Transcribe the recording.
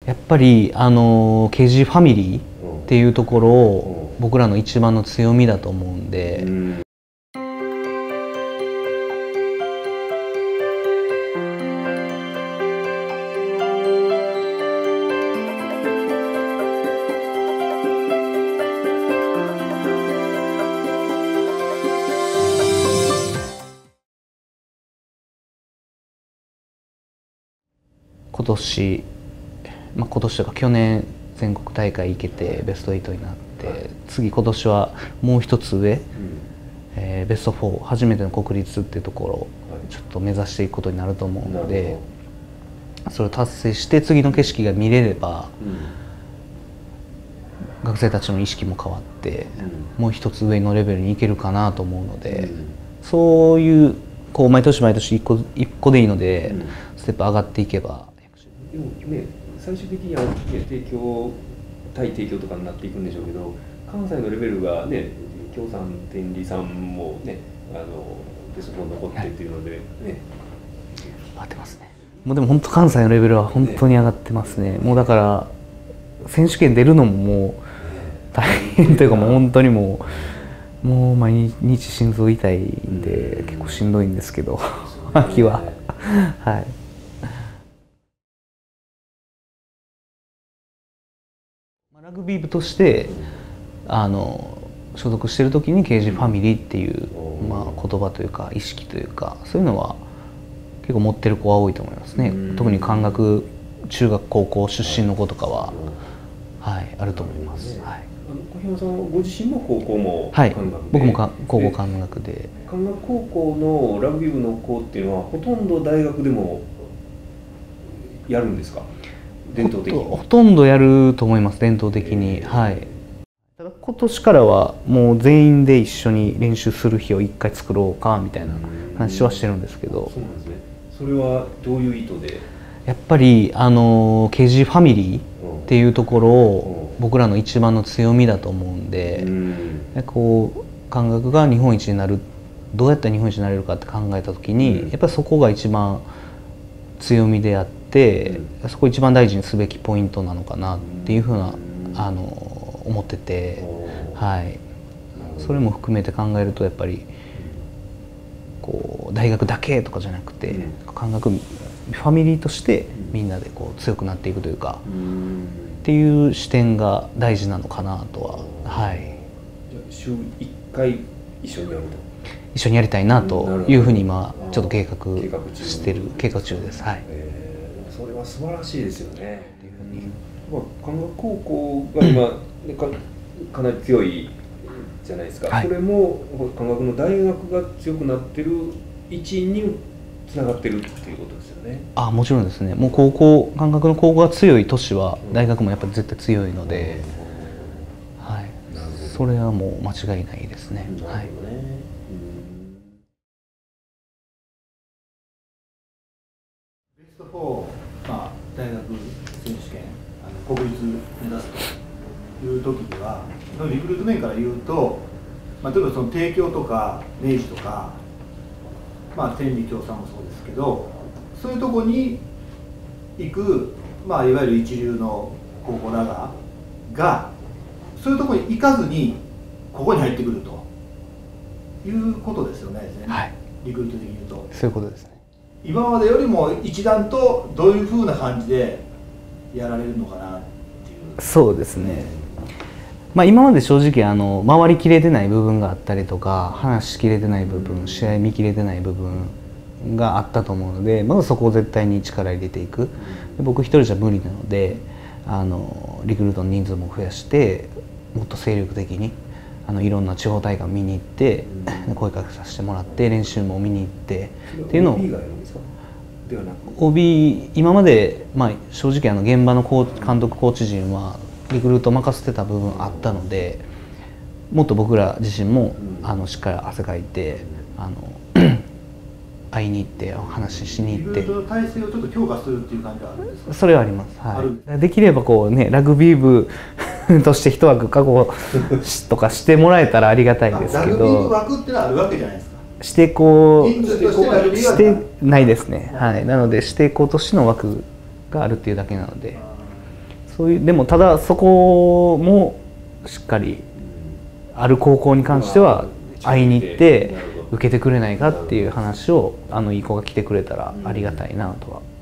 やっぱりKG ファミリーっていうところを僕らの一番の強みだと思うんで。今年とか去年全国大会行けてベスト8になって、次今年はもう一つ上、ベスト4初めての国立っていうところをちょっと目指していくことになると思うので、それを達成して次の景色が見れれば、学生たちの意識も変わって、もう一つ上のレベルに行けるかなと思うので、そういう毎年毎年一個でいいので、ステップ上がっていけば。 でもね、最終的には、対提供とかになっていくんでしょうけど、関西のレベルがね、京さん、天理さんもね、ベスト4残ってっていうのでね、 上がってますね。もうでも本当関西のレベルは本当に上がってますね。もうだから選手権出るのももう大変というか、もう本当にもう毎日心臓痛いんで結構しんどいんですけど、秋ははい。ラグビー部として所属している時に KG ファミリーっていう、言葉というか意識というか、そういうのは結構持ってる子は多いと思いますね。特に関学中学高校出身の子とかは、はい、あると思います。はい、 小日向さんご自身も高校も関学で、はい、僕も高校関学で、 関学高校のラグビー部の子っていうのはほとんど大学でもやるんですか？伝統的にほとんどやると思います、伝統的に。はい。ただ今年からはもう全員で一緒に練習する日を一回作ろうかみたいな話はしてるんですけど。 そうなんですね。それはどういう意図で？ やっぱりKG ファミリーっていうところを僕らの一番の強みだと思うんで、関学が日本一になる、どうやったら日本一になれるかって考えた時に、やっぱりそこが一番強みであって、そこ一番大事にすべきポイントなのかなっていうふうな思ってて、はい、それも含めて考えるとやっぱり大学だけとかじゃなくて、関学ファミリーとしてみんなで強くなっていくというか、っていう視点が大事なのかなとは。はい、 じゃあ週1回一緒にやると？ 一緒にやりたいなというふうに今ちょっと計画中です。はい。 それは素晴らしいですよね。っていうふうに、関学高校が今かなり強いじゃないですか。はい、それも関学の大学が強くなってる一因につながってるっていうことですよね。 もちろんですね。もう関学の高校が強い都市は大学もやっぱり絶対強いので、はい。それはもう間違いないですね。はい。 ベスト4、大学選手権国立目指すという時には、リクルート面から言うと、例えばその帝京とか明治とか、天理京さんもそうですけど、そういうとこに行く、いわゆる一流の高校らがそういうとこに行かずにここに入ってくるということですよね。はい、リクルート的に言うとそういうことですね。 今までよりも一段とどういうふうな感じでやられるのかなっていう。 そうですね。今まで正直回りきれてない部分があったりとか、話しきれてない部分、試合見きれてない部分があったと思うので、まずそこを絶対に力入れていく。僕一人じゃ無理なので、リクルートの人数も増やしてもっと精力的にいろんな地方大会を見に行って声かけさせてもらって、練習も見に行ってっていうのを。 OB 今まで、正直現場の監督コーチ陣はリクルート任せてた部分あったので、もっと僕ら自身もしっかり汗かいて会いに行って話しに行って、 リクルートの体制をちょっと強化するっていう感じはあるんですか？ それはあります。はい、できればラグビー部として一枠確保とかしてもらえたらありがたいですけど、 ラグビー部枠ってのはあるわけじゃないですか。 してないですね。はい、なので指定校としての枠があるっていうだけなので。 そういうでもただそこもしっかりある高校に関しては会いに行って受けてくれないかっていう話をいい子が来てくれたらありがたいなとは